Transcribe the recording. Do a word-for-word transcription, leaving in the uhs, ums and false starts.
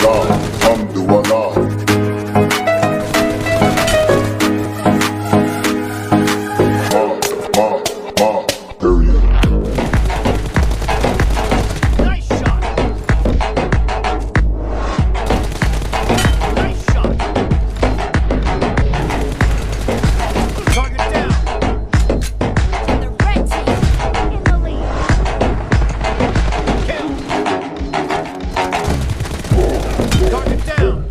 alhamdulillah, alhamdulillah. Ma, ma, ma, period. Nice shot. Nice shot. Target down. The red team in the lead. Kill. Target down.